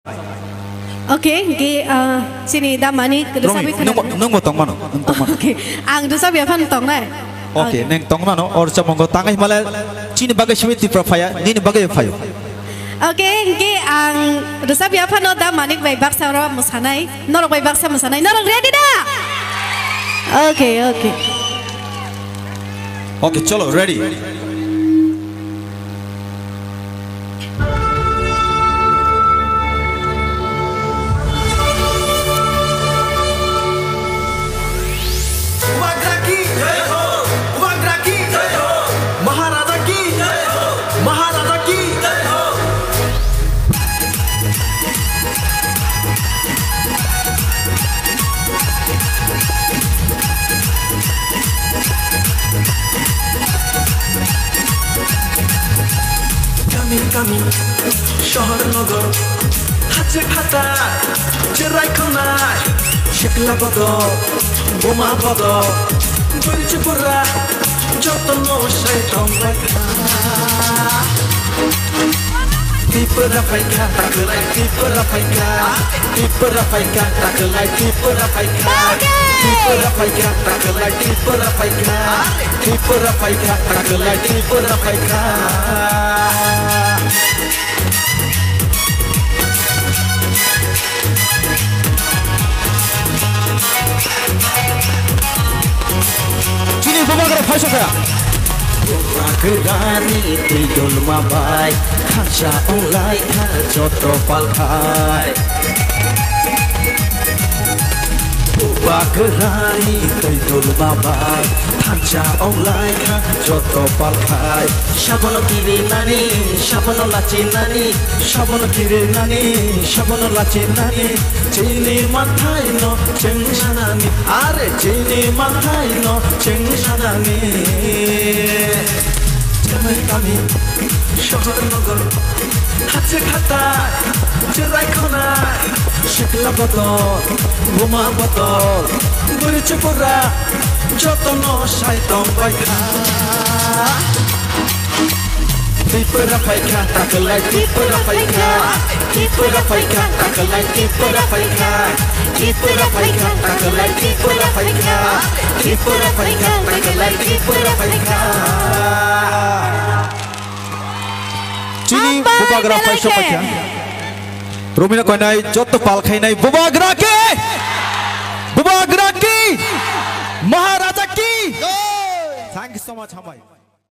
Oke, sini damani kedusabi nung mo tong mano. Oke, ang dusabi apa tong na? Oke, neng tong mano or sa monggo tangay mala sini bagai switi profaya, nini bagai fayo. Oke, ang dusabi apa no damani bai baksa ro musanai, norok bai baksa musanai, norok ready dah? Oke. Oke, chalo ready. Kami শহর নগর হাতে খাতা জেরাই খনায় শেকলা বদ বোমা বদ বলছে পুরা যতন সে টঙ্গা Tipura faika takelai tipura faika takelai tipura faika takelai tipura faika takelai tipura faika Sini bawa ke pasok ya. Kerani tidul mabai kaca olai joto palkai Kerani tidul mabai kaca olai joto palkai Shabono kiri nani shabono lacin nani shabono kiri nani shabono lacin nani Chini matai no cheng sanani are chini matai no cheng sanani Kami শহর নগর হাতে খাতায় জেরাই খনায় শেকলা বদল বোমা বদল বলছে পুরা যতন সাইতম পাইখা Tipura faika takelai tipura faika takelai tipura faika takelai tipura faika takelai tipura faika Sini bawa ke pasok ya. Rumina kau nai joto palkai nai bawa geraki Maharaja ki. Thank you so much Hamai.